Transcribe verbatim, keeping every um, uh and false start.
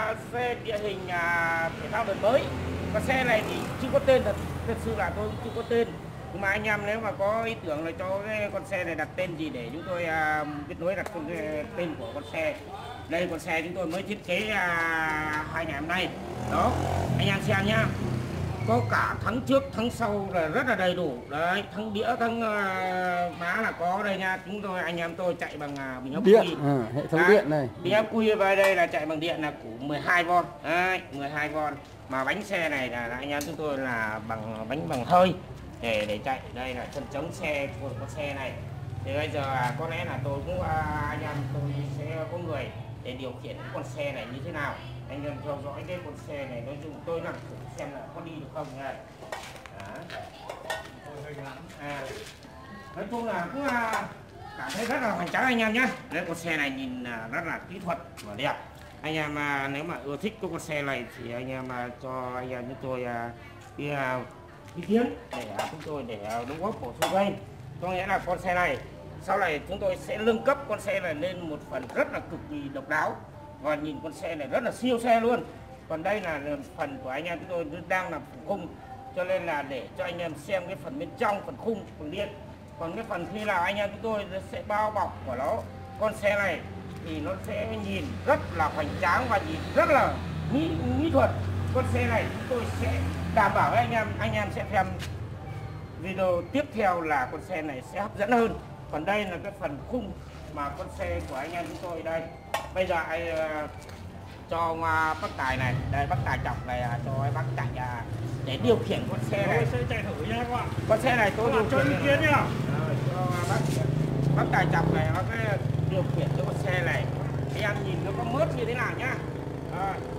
à, xe địa hình à, thể thao đợt mới. Còn xe này thì chưa có tên, thật thật sự là tôi chưa có tên. Nhưng mà anh em nếu mà có ý tưởng là cho cái con xe này đặt tên gì để chúng tôi à, biết nối đặt cái tên của con xe. Đây con xe chúng tôi mới thiết kế à, hai ngày hôm nay. Đó, anh em xem nhá. Có cả thắng trước, thắng sau là rất là đầy đủ. Đấy, thắng đĩa, thắng uh, má là có đây nha. Chúng tôi anh em tôi chạy bằng uh, bình ắc điện, quy. à, hệ thống Đấy, điện này. bình ắc quy vào đây là chạy bằng điện là của mười hai von. Đấy, mười hai von. Mà bánh xe này là, là anh em chúng tôi là bằng bánh bằng hơi để để chạy. Đây là chân chống xe của con xe này. Thì bây giờ có lẽ là tôi cũng uh, anh em tôi sẽ có người để điều khiển con xe này như thế nào. Anh em theo dõi cái con xe này, nói chung tôi làm thử xem là có đi được không nha. À, nói chung là cũng cảm thấy rất là hoành tráng anh em nhé. Đấy, con xe này nhìn rất là kỹ thuật và đẹp. Anh em nếu mà ưa thích cái con xe này thì anh em cho anh em chúng tôi cái ý kiến để chúng tôi để đóng góp bổ sung thêm. Có nghĩa là con xe này sau này chúng tôi sẽ nâng cấp con xe này lên một phần rất là cực kỳ độc đáo. Và nhìn con xe này rất là siêu xe luôn. Còn đây là phần của anh em chúng tôi đang làm phụ khung, cho nên là để cho anh em xem cái phần bên trong, phần khung, phần điện. Còn cái phần khi nào anh em chúng tôi sẽ bao bọc của nó, con xe này thì nó sẽ nhìn rất là hoành tráng và nhìn rất là mỹ, mỹ thuật. Con xe này chúng tôi sẽ đảm bảo với anh em, anh em sẽ xem video tiếp theo là con xe này sẽ hấp dẫn hơn. Còn đây là cái phần khung mà con xe của anh em chúng tôi đây. Bây giờ anh uh, cho ông uh, bác Tài này, đây bác Tài chọc này uh, cho bác chạy uh, để điều khiển con xe này. Tôi sẽ chạy thử nha các bạn. Con xe này tôi điều cho ý kiến nhá. Rồi, cho uh, bác bác Tài chọc này nó cái điều khiển cho con xe này. Anh em nhìn nó có mớt như thế nào nhá. Rồi.